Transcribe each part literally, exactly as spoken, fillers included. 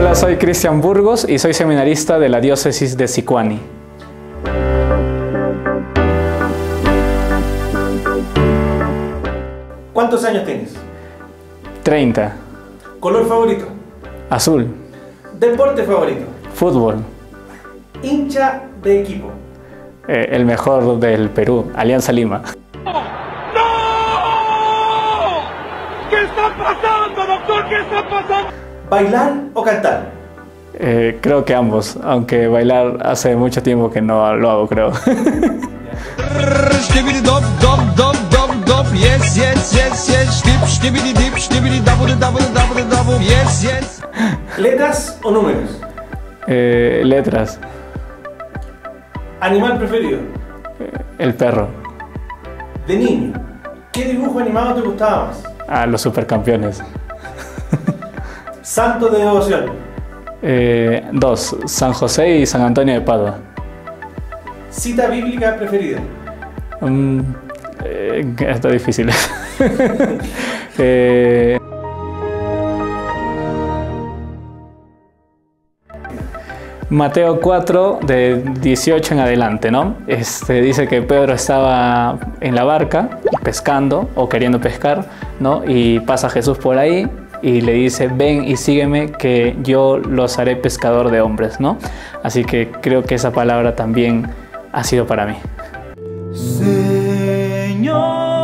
Hola, soy Cristian Burgos y soy seminarista de la diócesis de Sicuani. ¿Cuántos años tienes? treinta. ¿Color favorito? Azul. ¿Deporte favorito? Fútbol. ¿Hincha de equipo? Eh, el mejor del Perú, Alianza Lima. ¡No! ¿Qué está pasando, doctor? ¿Qué está pasando? ¿Bailar o cantar? Eh, creo que ambos, aunque bailar hace mucho tiempo que no lo hago, creo. ¿Letras o números? Eh, letras. ¿Animal preferido? El perro. De niño, ¿qué dibujo animado te gustaba más? Ah, los supercampeones. ¿Santo de devoción? Eh, dos, San José y San Antonio de Padua. ¿Cita bíblica preferida? Um, eh, está difícil. eh, Mateo cuatro, de dieciocho en adelante, ¿no? Este, dice que Pedro estaba en la barca pescando o queriendo pescar, ¿no? Y pasa Jesús por ahí y le dice: ven y sígueme, que yo los haré pescador de hombres, ¿no? Así que creo que esa palabra también ha sido para mí. Señor,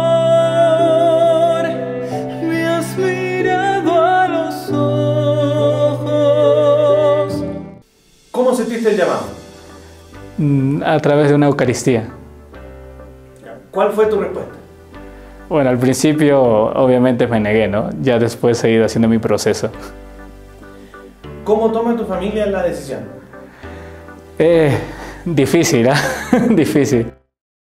me has mirado a los ojos. ¿Cómo sentiste el llamado? Mm, A través de una Eucaristía. ¿Cuál fue tu respuesta? Bueno, al principio obviamente me negué, ¿no? Ya después he ido haciendo mi proceso. ¿Cómo toma tu familia la decisión? Eh, difícil, ¿eh? Difícil.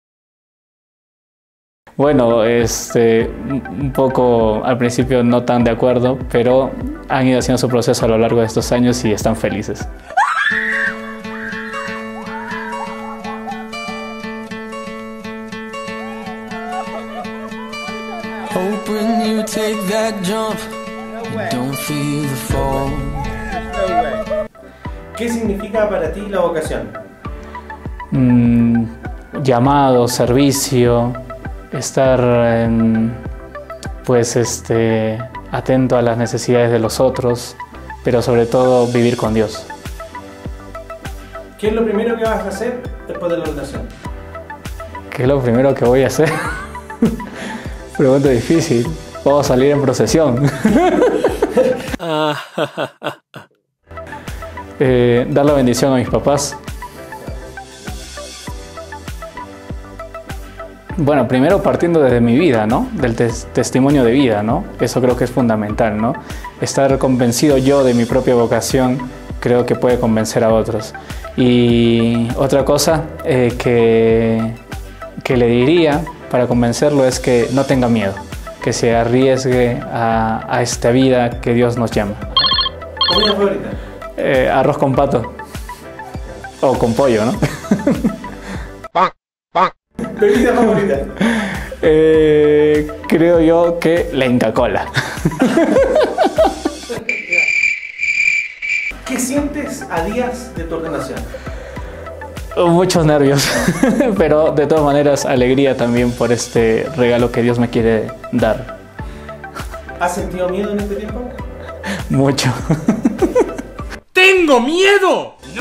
Bueno, este, un poco al principio no tan de acuerdo, pero han ido haciendo su proceso a lo largo de estos años y están felices. Hoping you take that jump, you don't feel the fall. ¿Qué significa para ti la vocación? Mm, llamado, servicio, estar en, pues, este, atento a las necesidades de los otros, pero sobre todo vivir con Dios. ¿Qué es lo primero que vas a hacer después de la ordenación? ¿Qué es lo primero que voy a hacer? Pregunta difícil. Vamos a salir en procesión. eh, dar la bendición a mis papás. Bueno, primero partiendo desde mi vida, ¿no? Del tes testimonio de vida, ¿no? Eso creo que es fundamental, ¿no? Estar convencido yo de mi propia vocación creo que puede convencer a otros. Y otra cosa eh, que, que le diría para convencerlo es que no tenga miedo, que se arriesgue a, a esta vida que Dios nos llama. ¿Comida favorita? Eh, arroz con pato. O con pollo, ¿no? ¿Bebida favorita? Eh, creo yo que la Inca Kola. ¿Qué sientes a días de tu ordenación? Muchos nervios, pero de todas maneras alegría también por este regalo que Dios me quiere dar. ¿Has sentido miedo en este tiempo? Mucho. ¡Tengo miedo! No.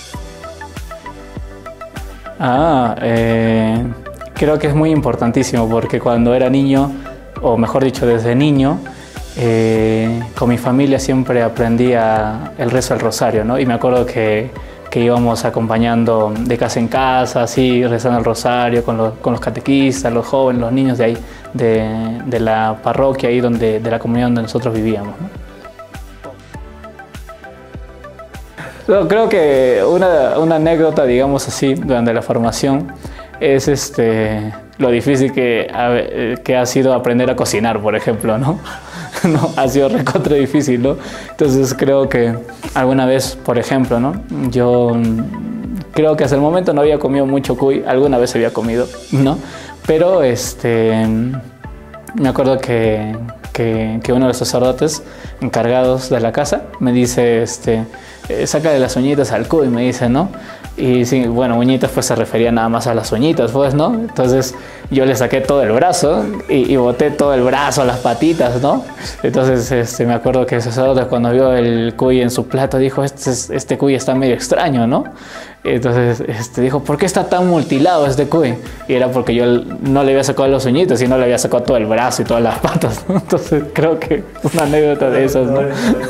Ah, eh, creo que es muy importantísimo porque cuando era niño, o mejor dicho desde niño, eh, con mi familia siempre aprendía el rezo del rosario, ¿no? Y me acuerdo que, que íbamos acompañando de casa en casa, así, rezando el rosario con los, con los catequistas, los jóvenes, los niños de ahí, de, de la parroquia, ahí donde, de la comunidad donde nosotros vivíamos, ¿no? No, creo que una, una anécdota, digamos así, durante la formación es este, lo difícil que ha, que ha sido aprender a cocinar, por ejemplo, ¿no? No, ha sido recontra difícil, ¿no? Entonces creo que alguna vez, por ejemplo, ¿no? Yo creo que hasta el momento no había comido mucho cuy, alguna vez había comido, ¿no? Pero este, me acuerdo que, que, que uno de los sacerdotes encargados de la casa me dice, este, eh, saca de las uñitas al cuy, me dice, ¿no? Y sí, bueno, uñitas pues se refería nada más a las uñitas, pues, ¿no? Entonces yo le saqué todo el brazo y, y boté todo el brazo, las patitas, ¿no? Entonces este, me acuerdo que el sacerdote cuando vio el cuy en su plato dijo, este, este cuy está medio extraño, ¿no? Entonces este, dijo, ¿por qué está tan mutilado este cuy? Y era porque yo no le había sacado las uñitas, sino le había sacado todo el brazo y todas las patas, ¿no? Entonces creo que una anécdota de esas, ¿no?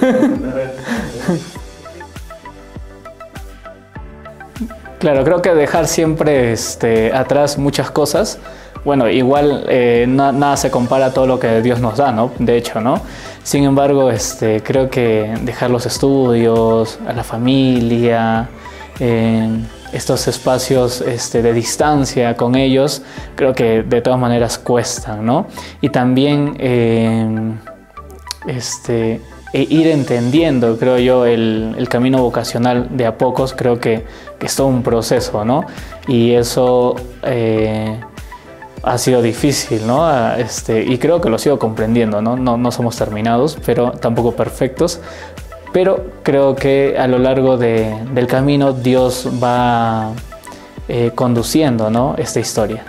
Claro, creo que dejar siempre este, atrás muchas cosas, bueno, igual eh, na, nada se compara a todo lo que Dios nos da, ¿no? De hecho, ¿no? Sin embargo, este, creo que dejar los estudios, a la familia, eh, estos espacios este, de distancia con ellos, creo que de todas maneras cuestan, ¿no? Y también eh, este, e ir entendiendo, creo yo, el, el camino vocacional de a pocos, creo que, que es todo un proceso, ¿no? Y eso eh, ha sido difícil, ¿no? Este, y creo que lo sigo comprendiendo, ¿no? No, no somos terminados, pero tampoco perfectos. Pero creo que a lo largo de, del camino Dios va eh, conduciendo, ¿no? Esta historia.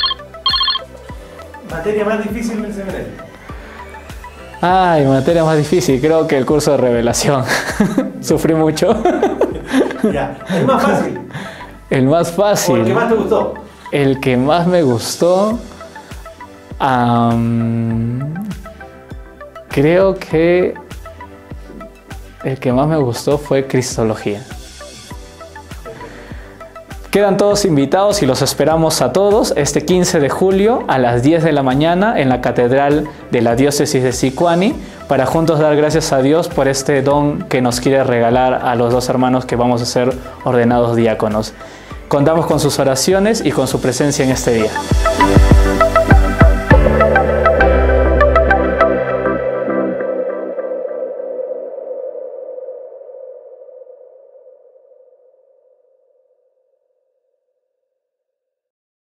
¿Materia más difícil del seminario? Ay, materia más difícil, creo que el curso de revelación. Sufrí mucho. Ya, el más fácil. El más fácil. ¿O el que más te gustó? El que más me gustó, um, creo que el que más me gustó fue Cristología. Quedan todos invitados y los esperamos a todos este quince de julio a las diez de la mañana en la Catedral de la Diócesis de Sicuani para juntos dar gracias a Dios por este don que nos quiere regalar a los dos hermanos que vamos a ser ordenados diáconos. Contamos con sus oraciones y con su presencia en este día.